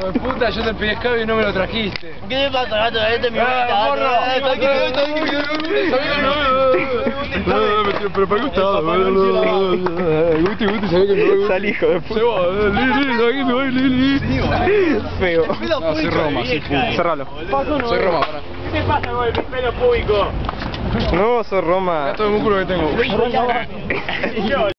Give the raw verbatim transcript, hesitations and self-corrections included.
Hijo de puta, yo te pedí escabio y no me lo trajiste. ¿Qué te pasa, gato? Este es mi Ah, porro. Pero para qué gustaba. Gusti, Gusti, sabía que me va a Sal, hijo de puta. Se va, Lili, aquí me voy, Lili. Feo. No, soy Roma, soy Puma. Cerralo. Soy Roma, pará. ¿Qué te pasa con el pelo público? No, sos Roma. Mira todo el músculo que tengo.